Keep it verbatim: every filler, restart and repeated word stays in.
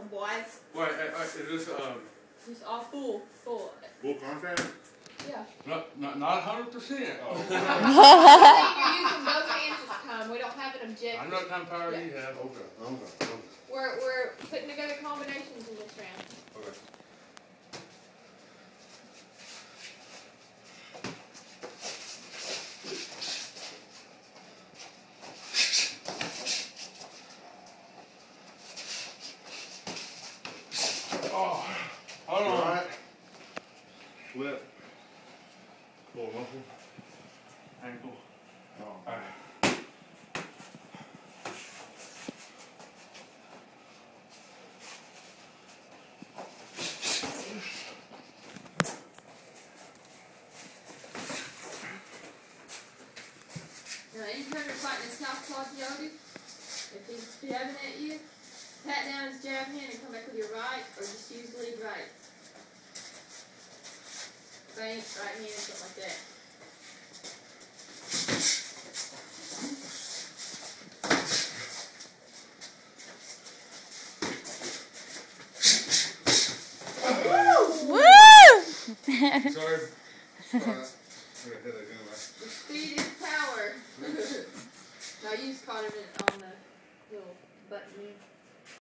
boys. Wait, uh, is this um? Just all full, full. Full contact? Yeah. Not not not hundred percent. Oh. You're using both hands this time. We don't have an objective. I know what kind of power yeah. you have. Okay. Okay. Okay. We're we're putting together combinations in this round. Okay. Oh, hold on. All right. Flip. Pull muscle. Ankle. Oh. All right. Now, anytime you're fighting a southpaw Jody, if he's jabbing at you, pat down his jab hand and come back with your right, or just use lead right. Feint, right hand, something like that. Sorry. Sorry. I'm gonna hit it again. The speed is power. Now you just caught him on the little button.